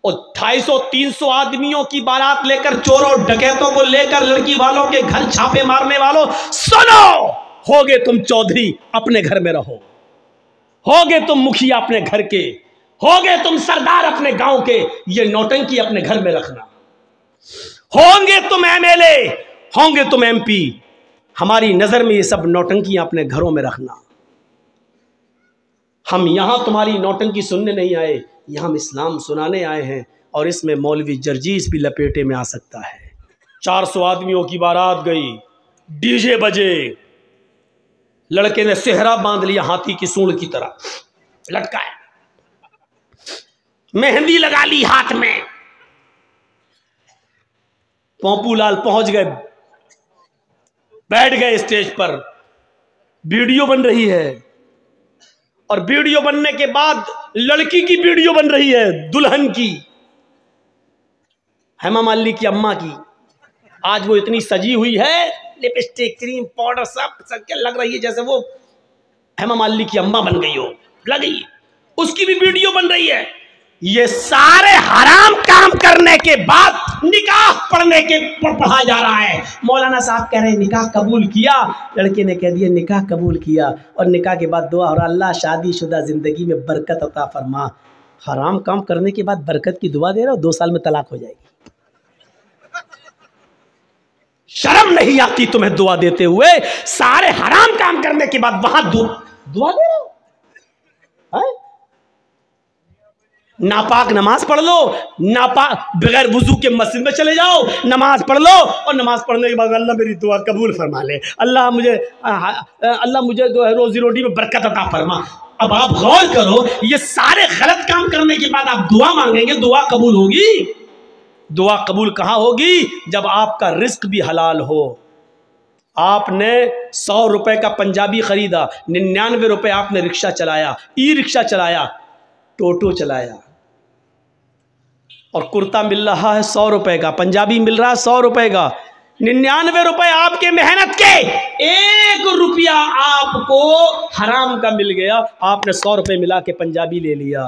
और 250-300 आदमियों की बारात लेकर, चोरों डकैतों को लेकर, लड़की वालों के घर छापे मारने वालों, सुनो, होगे तुम चौधरी अपने घर में रहो, होगे तुम मुखिया अपने घर के, होगे तुम सरदार अपने गांव के, ये नौटंकी अपने घर में रखना। होंगे तुम एमएलए, होंगे तुम एमपी, हमारी नजर में ये सब नौटंकियां अपने घरों में रखना। हम यहां तुम्हारी नौटंकी सुनने नहीं आए, यहां हम इस्लाम सुनाने आए हैं, और इसमें मौलवी जर्जीस भी लपेटे में आ सकता है। 400 आदमियों की बारात गई, डीजे बजे, लड़के ने सेहरा बांध लिया हाथी की सूंड की तरह लटकाया, मेहंदी लगा ली हाथ में। पोंपूलाल पहुंच गए, बैठ गए स्टेज पर, वीडियो बन रही है, और वीडियो बनने के बाद लड़की की वीडियो बन रही है, दुल्हन की, हेमा मालिनी की अम्मा की। आज वो इतनी सजी हुई है, लिपस्टिक, क्रीम, पाउडर सब के लग रही है जैसे वो हेमा मालिनी की अम्मा बन गई हो, लगी। उसकी भी वीडियो बन रही है। ये सारे हराम काम करने के बाद निकाह पढ़ने के पढ़ा जा रहा है। मौलाना साहब कह रहे हैं निकाह कबूल किया, लड़के ने कह दिया निकाह कबूल किया, और निकाह के बाद दुआ हो रहा, अल्लाह शादीशुदा जिंदगी में बरकत अता फरमा। हराम काम करने के बाद बरकत की दुआ दे रहे हो, 2 साल में तलाक हो जाएगी। शर्म नहीं आती तुम्हें दुआ देते हुए? सारे हराम काम करने के बाद वहां दुआ दे रहे हो? नापाक नमाज पढ़ लो, नापाक बगैर वुजू के मस्जिद में चले जाओ, नमाज पढ़ लो, और नमाज पढ़ने के बाद अल्लाह मेरी दुआ कबूल फरमा ले, अल्लाह मुझे जो है रोजी रोटी में बरकत अता फरमा। अब आप गौर करो, ये सारे गलत काम करने के बाद आप दुआ मांगेंगे, दुआ कबूल होगी? दुआ कबूल कहाँ होगी? जब आपका रिस्क भी हलाल हो। आपने 100 रुपए का पंजाबी खरीदा, 99 रुपए आपने रिक्शा चलाया, ई रिक्शा चलाया, टोटो चलाया, और कुर्ता मिल रहा है 100 रुपए का, पंजाबी मिल रहा है 100 रुपए का, 99 रुपए आपके मेहनत के, 1 रुपया आपको हराम का मिल गया। आपने 100 रुपए मिला के पंजाबी ले लिया,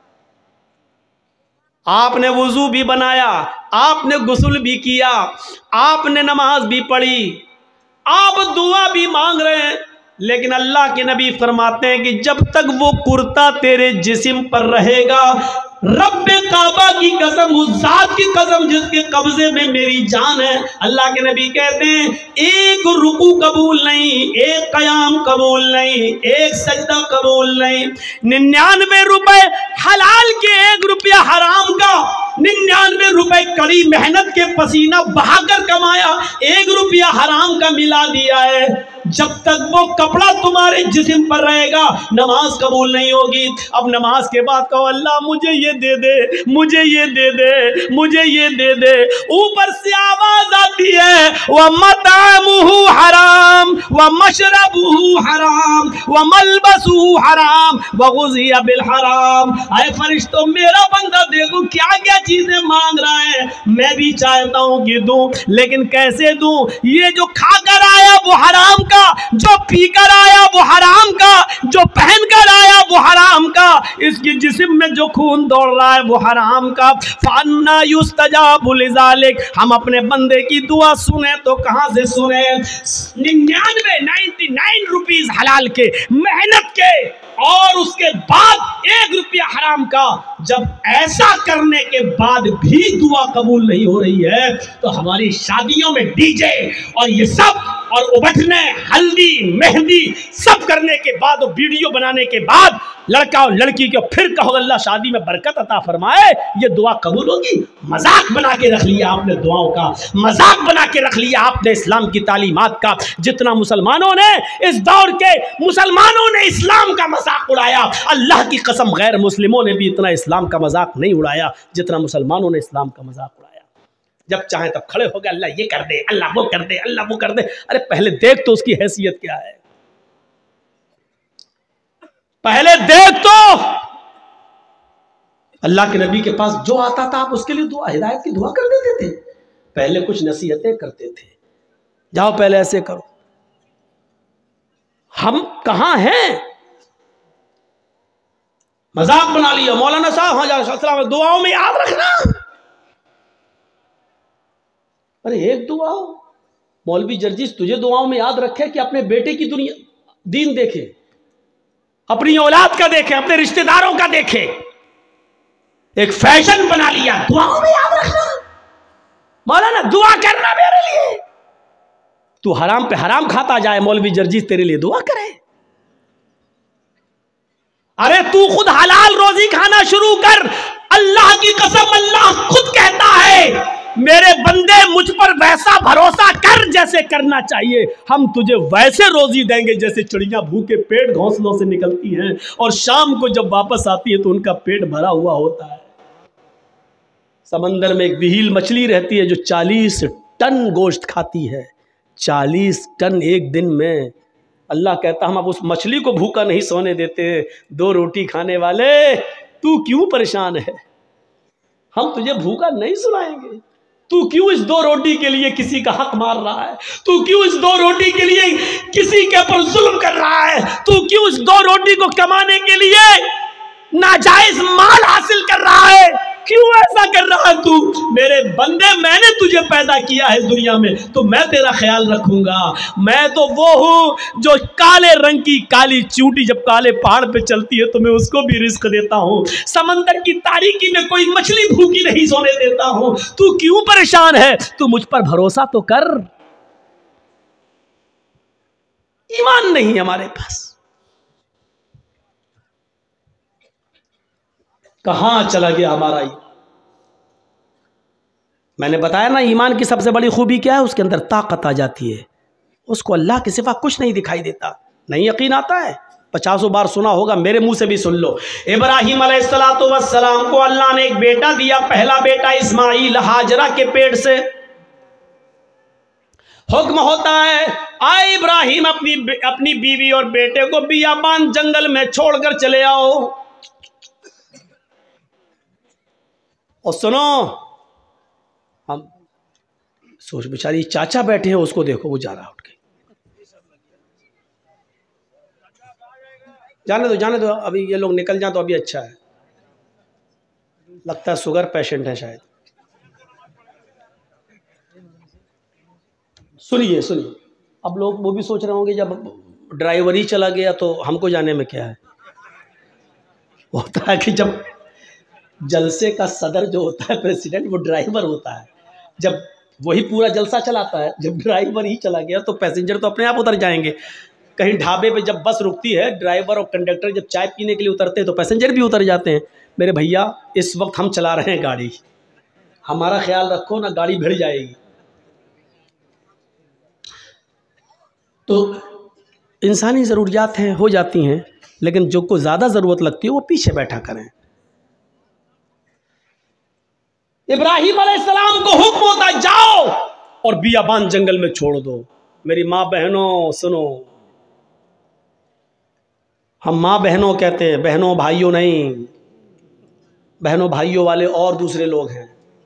आपने वुजू भी बनाया, आपने गुस्ल भी किया, आपने नमाज भी पढ़ी, आप दुआ भी मांग रहे हैं, लेकिन अल्लाह के नबी फरमाते हैं कि जब तक वो कुर्ता तेरे जिस्म पर रहेगा, रब्बे काबा की कसम, उस जात की कसम जिसके कब्जे में मेरी जान है, अल्लाह के नबी कहते हैं 1 रुकू कबूल नहीं, 1 कयाम कबूल नहीं, 1 सजदा कबूल नहीं। 99 रुपए हलाल के, 1 रुपया हराम का, 99 रुपए कड़ी मेहनत के पसीना बहाकर कमाया, 1 रुपया हराम का मिला दिया है। जब तक वो कपड़ा तुम्हारे जिस्म पर रहेगा, नमाज कबूल नहीं होगी। अब नमाज के बाद कहो अल्लाह मुझे ये दे दे, मुझे ये दे दे, मुझे ये दे दे। ऊपर से आवाज आती है व मतामुहु हराम व मशरबुहु हराम व मलबसुहु हराम व गुज़िया बिल हराम। आए फरिश्तों, मेरा बंदा देखो क्या क्या चीजें मांग रहा है, मैं भी चाहता हूं कि दूं, लेकिन कैसे दूं? ये जो खाकर आया वो हराम का, जो पीकर आया वो हराम का, जो पहनकर आया वो हराम का, इसकी जिस्म में जो खून दौड़ रहा है वो हराम का। फन्ना युस्तजाबु लिज़ालिक, हम अपने बंदे की दुआ सुने तो कहां से सुने? 99 रुपीस हलाल के, मेहनत के, और उसके बाद 1 रुपया हराम का। जब ऐसा करने के बाद भी दुआ कबूल नहीं हो रही है, तो हमारी शादियों में डीजे और ये सब, और उबटने, हल्दी, मेहंदी सब करने के बाद, वीडियो बनाने के बाद लड़का और लड़की को फिर कहो अल्लाह शादी में बरकत अता फरमाए, ये दुआ कबूल होगी? मजाक बना के रख लिया आपने दुआओं का, मजाक बना के रख लिया आपने इस्लाम की तालीमात का। जितना मुसलमानों ने, इस दौर के मुसलमानों ने इस्लाम का मजाक उड़ाया, अल्लाह की कसम गैर मुस्लिमों ने भी इतना इस्लाम का मजाक नहीं उड़ाया जितना मुसलमानों ने इस्लाम का मजाक उड़ाया। जब चाहे तब खड़े हो गए, अल्लाह ये कर दे, अल्लाह वो कर दे, अल्लाह वो कर दे। अरे पहले देख तो उसकी हैसियत क्या है, पहले देख तो। अल्लाह के नबी के पास जो आता था आप उसके लिए दुआ, हिदायत की दुआ कर देते थे। पहले कुछ नसीहतें करते थे, जाओ पहले ऐसे करो। हम कहां हैं? मजाक बना लिया। मौलाना साहब हाँ दुआओं में याद रखना। अरे एक दुआ, मौलवी जर्जिस तुझे दुआओं में याद रखे कि अपने बेटे की दुनिया दीन देखे, अपनी औलाद का देखे, अपने रिश्तेदारों का देखे, एक फैशन बना लिया दुआओं में याद रखना। मौलाना दुआ करना मेरे लिए, तू हराम पे हराम खाता जाए, मौलवी जर्जिस तेरे लिए दुआ करे। अरे तू खुद हलाल रोजी खाना शुरू कर। अल्लाह की कसम, अल्लाह खुद कहता है मेरे बंदे मुझ पर वैसा भरोसा कर जैसे करना चाहिए, हम तुझे वैसे रोजी देंगे जैसे चिड़ियां भूखे पेट घोंसलों से निकलती हैं और शाम को जब वापस आती है तो उनका पेट भरा हुआ होता है। समंदर में एक विहील मछली रहती है जो 40 टन गोश्त खाती है, 40 टन एक दिन में। अल्लाह कहता हम अब उस मछली को भूखा नहीं सोने देते। 2 रोटी खाने वाले तू क्यों परेशान है, हम तुझे भूखा नहीं सुलाएंगे। तू क्यों इस 2 रोटी के लिए किसी का हक मार रहा है, तू क्यों इस 2 रोटी के लिए किसी के ऊपर जुल्म कर रहा है, तू क्यों इस 2 रोटी को कमाने के लिए नाजायज माल हासिल कर रहा है, क्यों ऐसा कर रहा है तू। मेरे बंदे मैंने तुझे पैदा किया है दुनिया में तो मैं तेरा ख्याल रखूंगा। मैं तो वो हूं जो काले रंग की काली चींटी जब काले पहाड़ पे चलती है तो मैं उसको भी रिस्क देता हूं। समंदर की तारीकी में कोई मछली भूखी नहीं सोने देता हूं। तू क्यों परेशान है, तू मुझ पर भरोसा तो कर। ईमान नहीं हमारे पास, कहां चला गया हमारा ईमान। मैंने बताया ना ईमान की सबसे बड़ी खूबी क्या है, उसके अंदर ताकत आ जाती है, उसको अल्लाह के सिवा कुछ नहीं दिखाई देता। नहीं यकीन आता है, 50 बार सुना होगा, मेरे मुंह से भी सुन लो। इब्राहिम अलैहिस्सलातु वस्सलाम को अल्लाह ने एक बेटा दिया, पहला बेटा इस्माइल हाजरा के पेट से। हुक्म होता है आए इब्राहिम अपनी बीवी और बेटे को बियाबान जंगल में छोड़कर चले आओ। और सुनो, हम सोच बेचारी चाचा बैठे हैं, उसको देखो वो जा रहा उठ के। जाने दो अभी ये लोग निकल जाए तो अभी अच्छा है। लगता है शुगर पेशेंट है शायद। सुनिए अब लोग वो भी सोच रहे होंगे जब ड्राइवर ही चला गया तो हमको जाने में क्या है। होता है कि जब जलसे का सदर जो होता है प्रेसिडेंट, वो ड्राइवर होता है। जब वही पूरा जलसा चलाता है, जब ड्राइवर ही चला गया तो पैसेंजर तो अपने आप उतर जाएंगे। कहीं ढाबे पे जब बस रुकती है, ड्राइवर और कंडक्टर जब चाय पीने के लिए उतरते हैं तो पैसेंजर भी उतर जाते हैं। मेरे भैया इस वक्त हम चला रहे हैं गाड़ी, हमारा ख्याल रखो ना, गाड़ी भिड़ जाएगी। तो इंसानी ज़रूरियात हैं, हो जाती हैं, लेकिन जो को ज़्यादा ज़रूरत लगती है वो पीछे बैठा करें। इब्राहिम अलैहिस्सलाम को हुक्म होता जाओ और बियाबान जंगल में छोड़ दो। मेरी माँ बहनों सुनो, हम माँ बहनों कहते हैं, बहनों भाइयों नहीं। बहनों भाइयों वाले और दूसरे लोग हैं।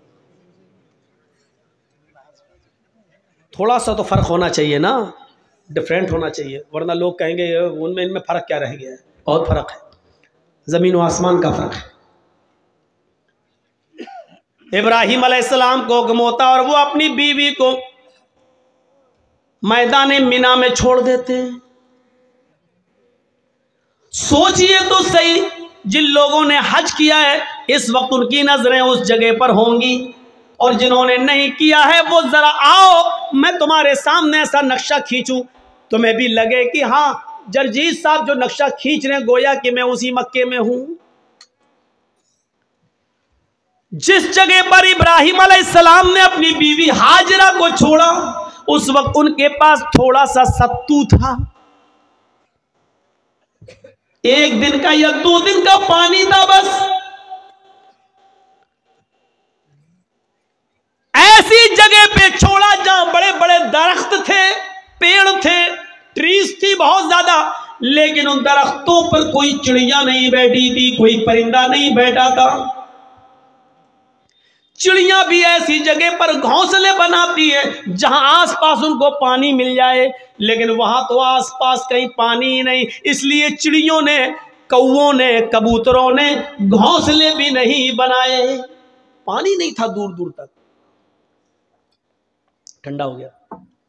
थोड़ा सा तो फर्क होना चाहिए ना, डिफरेंट होना चाहिए, वरना लोग कहेंगे उनमें इनमें फ़र्क क्या रह गया है। बहुत फ़र्क है, ज़मीन व आसमान का फ़र्क है। इब्राहिम अलैहिस्सलाम को हुक्म होता और वो अपनी बीवी को मैदान मिना में छोड़ देते हैं। सोचिए तो सही, जिन लोगों ने हज किया है इस वक्त उनकी नजरें उस जगह पर होंगी, और जिन्होंने नहीं किया है वो जरा आओ मैं तुम्हारे सामने ऐसा नक्शा खींचूं, तुम्हें भी लगे कि हाँ जर्जीस साहब जो नक्शा खींच रहे हैं गोया कि मैं उसी मक्के में हूं। जिस जगह पर इब्राहिम अलैहिस्सलाम ने अपनी बीवी हाजरा को छोड़ा उस वक्त उनके पास थोड़ा सा सत्तू था, 1 दिन का या 2 दिन का पानी था बस। ऐसी जगह पे छोड़ा जहां बड़े बड़े दरख्त थे, पेड़ थे, ट्रीज थी बहुत ज्यादा, लेकिन उन दरख्तों पर कोई चिड़िया नहीं बैठी थी, कोई परिंदा नहीं बैठा था। चिड़िया भी ऐसी जगह पर घोंसले बनाती है जहां आसपास उनको पानी मिल जाए, लेकिन वहां तो आसपास कहीं पानी ही नहीं। इसलिए चिड़ियों ने कौओं ने, कबूतरों ने घोंसले भी नहीं बनाए। पानी नहीं था दूर दूर तक। ठंडा हो गया,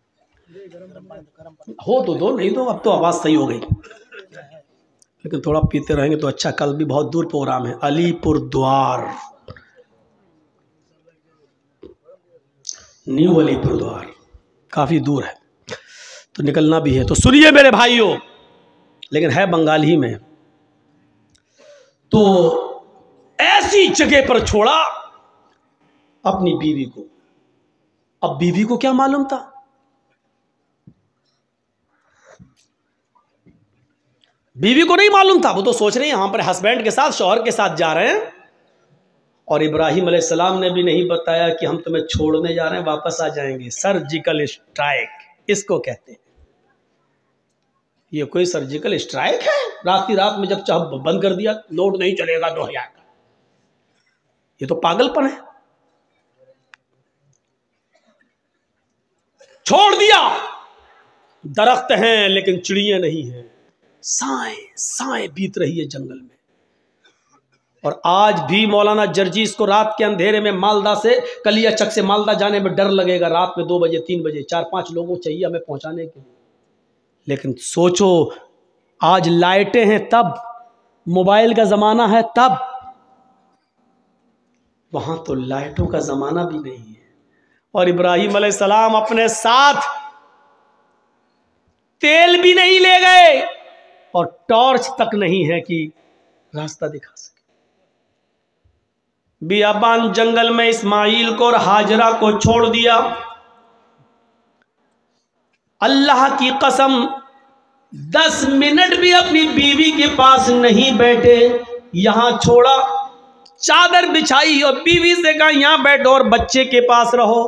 हो तो दो, नहीं तो अब तो आवाज सही हो गई, लेकिन थोड़ा पीते रहेंगे तो अच्छा। कल भी बहुत दूर प्रोग्राम है, अलीपुर द्वार, न्यू अलीपुर द्वार, काफी दूर है तो निकलना भी है। तो सुनिए मेरे भाइयों, लेकिन है बंगाल ही में। तो ऐसी जगह पर छोड़ा अपनी बीवी को। अब बीवी को क्या मालूम था? बीवी को नहीं मालूम था। वो तो सोच रही है यहां पर हस्बैंड के साथ, शौहर के साथ जा रहे हैं, और इब्राहिम अलैहिस्सलाम ने भी नहीं बताया कि हम तुम्हें छोड़ने जा रहे हैं, वापस आ जाएंगे। सर्जिकल स्ट्राइक इसको कहते हैं। ये कोई सर्जिकल स्ट्राइक है? रात की रात में जब चाह बंद कर दिया, नोट नहीं चलेगा 2000 का। ये तो पागलपन है। छोड़ दिया। दरख्त हैं लेकिन चिड़िया नहीं है। साएं साएं बीत रही है जंगल में। और आज भी मौलाना जर्जीस को रात के अंधेरे में मालदा से, कलियाचक से मालदा जाने में डर लगेगा। रात में 2 बजे 3 बजे 4-5 लोगों चाहिए हमें पहुंचाने के लिए। लेकिन सोचो, आज लाइटें हैं तब, मोबाइल का जमाना है तब, वहां तो लाइटों का जमाना भी नहीं है। और इब्राहिम अलैहिस्सलाम अपने साथ तेल भी नहीं ले गए और टॉर्च तक नहीं है कि रास्ता दिखा सके। बियाबान जंगल में इस्माइल को और हाजरा को छोड़ दिया। अल्लाह की कसम 10 मिनट भी अपनी बीवी के पास नहीं बैठे। यहां छोड़ा, चादर बिछाई और बीवी से कहा यहां बैठो और बच्चे के पास रहो।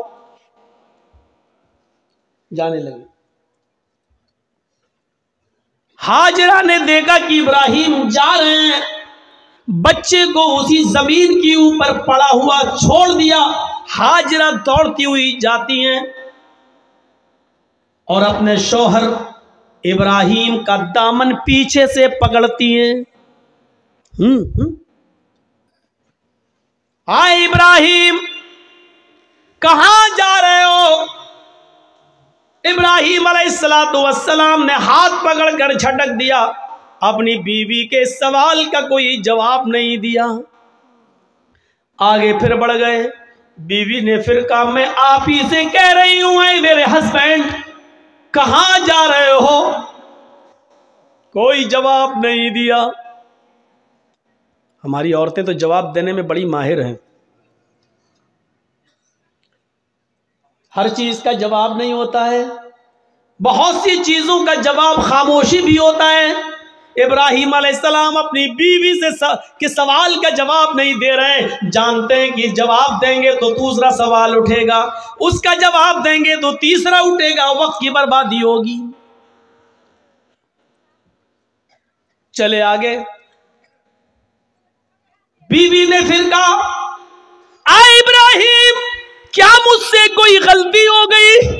जाने लगे। हाजरा ने देखा कि इब्राहिम जा रहे हैं, बच्चे को उसी जमीन के ऊपर पड़ा हुआ छोड़ दिया। हाजरा दौड़ती हुई जाती हैं और अपने शौहर इब्राहिम का दामन पीछे से पकड़ती हैं। हाय इब्राहिम, कहां जा रहे हो? इब्राहिम अलैहिस्सलाम ने हाथ पकड़कर झटक दिया। अपनी बीवी के सवाल का कोई जवाब नहीं दिया। आगे फिर बढ़ गए। बीवी ने फिर कहा मैं आप ही से कह रही हूं मेरे हस्बैंड, कहां जा रहे हो? कोई जवाब नहीं दिया। हमारी औरतें तो जवाब देने में बड़ी माहिर हैं। हर चीज का जवाब नहीं होता है, बहुत सी चीजों का जवाब खामोशी भी होता है। इब्राहिम अलैहिस्सलाम अपनी बीवी से के सवाल का जवाब नहीं दे रहे। जानते हैं कि जवाब देंगे तो दूसरा सवाल उठेगा, उसका जवाब देंगे तो तीसरा उठेगा, वक्त की बर्बादी होगी। चले आगे। बीवी ने फिर कहा आ इब्राहिम, क्या मुझसे कोई गलती हो गई?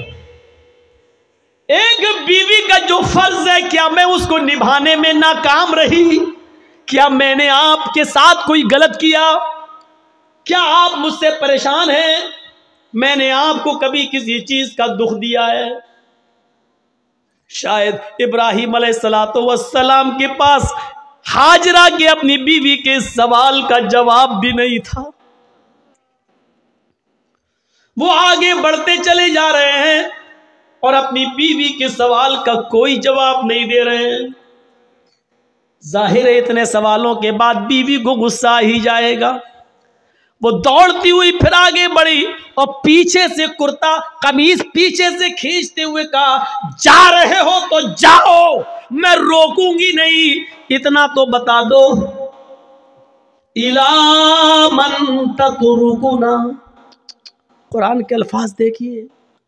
एक बीवी का जो फर्ज है, क्या मैं उसको निभाने में नाकाम रही? क्या मैंने आपके साथ कोई गलत किया? क्या आप मुझसे परेशान हैं? मैंने आपको कभी किसी चीज का दुख दिया है? शायद इब्राहिम अलैहिस्सलाम के पास हाजरा के अपनी बीवी के सवाल का जवाब भी नहीं था। वो आगे बढ़ते चले जा रहे हैं और अपनी बीवी के सवाल का कोई जवाब नहीं दे रहे हैं। जाहिर है इतने सवालों के बाद बीवी को गुस्सा ही जाएगा। वो दौड़ती हुई फिर आगे बढ़ी और पीछे से कुर्ता कमीज पीछे से खींचते हुए कहा जा रहे हो तो जाओ, मैं रोकूंगी नहीं। इतना तो बता दो, इला मन ततरुकुना, कुरान के अल्फाज देखिए,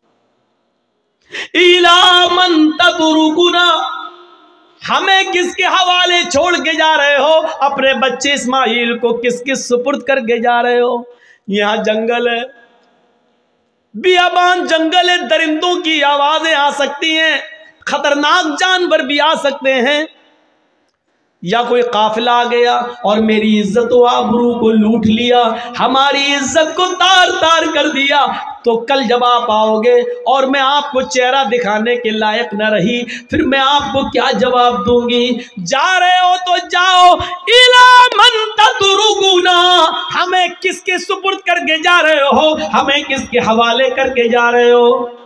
इला मन ततरुकुना, हमें किसके हवाले छोड़ के जा रहे हो? अपने बच्चे इस्माइल को किसके सुपुर्द करके जा रहे हो? यहां जंगल है, बियाबान जंगल है, दरिंदों की आवाजें आ सकती हैं, खतरनाक जानवर भी आ सकते हैं। या कोई काफिला आ गया और मेरी इज्जत व आबरू को लूट लिया, हमारी इज्जत को तार तार कर दिया, तो कल जब आप आओगे और मैं आपको चेहरा दिखाने के लायक न रही, फिर मैं आपको क्या जवाब दूंगी? जा रहे हो तो जाओ, इला मन ततरुकुना, हमें किसके सुपुर्द करके जा रहे हो, हमें किसके हवाले करके जा रहे हो?